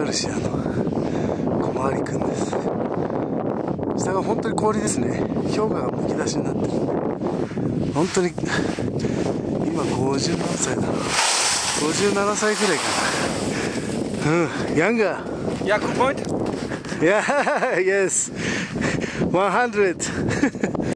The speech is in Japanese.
ルシアの小回りくんです。下が本当に氷ですね。氷河がむき出しになってる。本当に今50何歳だろう。57歳くらいかな。うん、ヤンガー。 Yeah, good point. Yeah, yes. 100.